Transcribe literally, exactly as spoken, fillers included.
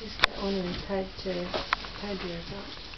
Use that one and tied to tied yours up.